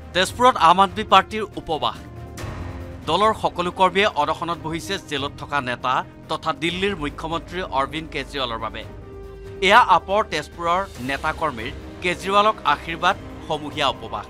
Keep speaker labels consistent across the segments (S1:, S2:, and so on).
S1: তেজপুৰত আম আদমি পাৰ্টিৰ উপবাস দলৰ সকলো কৰ্মীয়ে অনশনত বহিছে জেলত থকা নেতা তথা দিল্লীৰ মুখ্যমন্ত্ৰী অৰবিন্দ কেজৰিৱালৰ বাবে এয়া আপৰ তেজপুৰৰ নেতা কৰ্মীৰ কেজৰিৱালক আশীৰ্বাদ সমূহীয়া উপবাস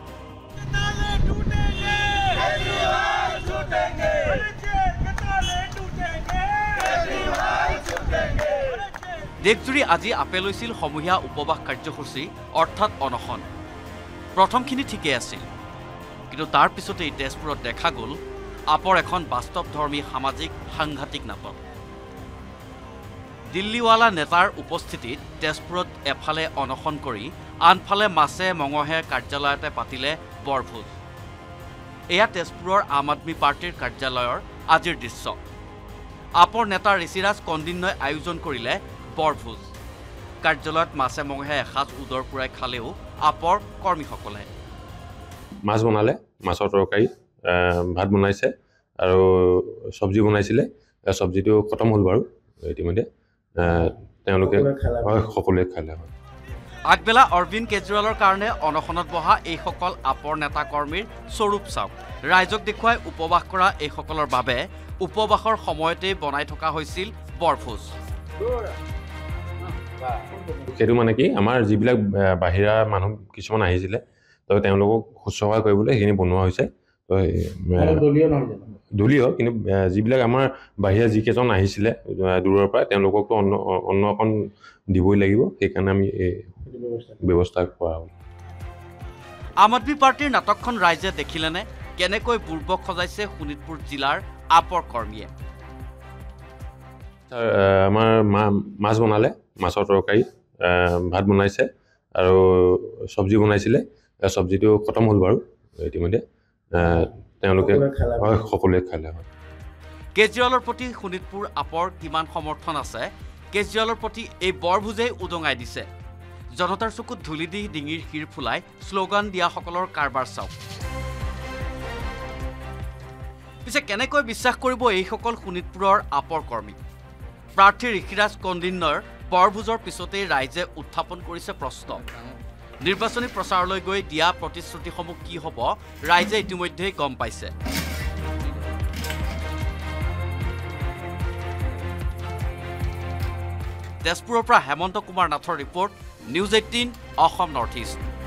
S1: দেশজুৰি আজি আপে লৈছিল সমূহীয়া উপবাস কাৰ্যসূচী অৰ্থাৎ অনশন প্ৰথমখিনি ঠিকেই আছিল কিন্তু তাৰ পিছতেই তেজপুৰত দেখা গ'ল আপৰ এখন বাস্তৱধৰ্মী সামাজিক সাংঘাতিক নাটক দিল্লীৱালা নেতাৰ উপস্থিতিত তেজপুৰত এফালে অনশন কৰি আনফালে মাছে মঙহে কাৰ্যালয়তে পাতিলে বৰভোজ এয়া তেজপুৰৰ আম আদমি পাৰ্টিৰ কাৰ্যালয়ৰ আজিৰ দৃশ্য আপৰ নেতা ঋষিৰাজ কন্দিন্নই আয়োজন কৰিলে বৰভোজ কাৰ্যালয়ত মাছে মঙহে এসাঁজ উদৰ পুৰাই খালেও আপৰ কৰ্মীসকলে
S2: মাছ বনালে মাছৰ তৰকাৰী ভাত বনাইছে আৰু সবজি বনাইছিলে সবজিটো খতম হ'ল বাৰু ইতিমধ্যে তেওঁলোকে সকলোৱে খালে হয়
S1: আগবেলা অৰবিন্দ কেজৰিৱালৰ কাৰণে অনশনত বহা এইসকল আপৰ নেতা কৰ্মীৰ স্বৰূপ চাওক ৰাইজক দেখুৱাই উপবাস কৰা এইসকলৰ বাবে উপবাসৰ সময়তেই বনাই থকা হৈছিল বৰভোজ
S2: সেইটো মানে কি আমাৰ যিবিলাক বাহিৰা মানুহ কিছুমান আহিছিলে তো তেওঁলোকক শুশ্ৰূষা কৰিবলৈ সেইখিনি বনোৱা হৈছে তো দলীয় কিন্তু যিবিলাক আমাৰ বাহিৰা যিকেইজন আহিছিলে দূৰৰ পৰা তেওঁলোককতো অন্ন অকণ দিবই লাগিব সেইকাৰণে আমি ব্যৱস্থা কৰা হ'ল
S1: আম আদমি পাৰ্টিৰ নাটকখন ৰাইজে দেখিলেনে কেনেকৈ বুৰ্বক সজাইছে শোণিতপুৰ জিলাৰ আপৰ কৰ্মীয়ে
S2: আমাৰ মাছ বনালে মাছৰ তৰকাৰী ভাত বনাইছে আৰু সবজি বনাইছিলে সবজিটো খতম হ'ল বাৰু ইতিমধ্যে তেওঁলোকে সকলোৱে খালে হয়
S1: কেজৰিৱালৰ প্ৰতি শোণিতপুৰ আপৰ কিমান সমৰ্থন আছে কেজৰিৱালৰ প্ৰতি এই বৰভোজেই উদঙাই দিছে জনতাৰ চকুত ধূলি দি ডিঙিৰ শিৰ ফুলাই শ্লোগান দিয়াসকলৰ কাৰবাৰ চাওক পিছে কেনেকৈ বিশ্বাস কৰিব এইসকল শোণিতপুৰৰ আপৰ কৰ্মী প্ৰাৰ্থী ঋষিৰাজ কন্দিন্নৰ বৰভোজৰ পিছতেই ৰাইজে উত্থাপন কৰিছে প্ৰশ্ন নিৰ্বাচনী প্ৰচাৰলৈ গৈ দিয়া প্ৰতিশ্ৰুতিসমূহ কি হ'ব ৰাইজে ইতিমধ্যেই গম পাইছে তেজপুৰৰ পৰা হেমন্ত কুমাৰ নাথৰ report news 18 Assam north east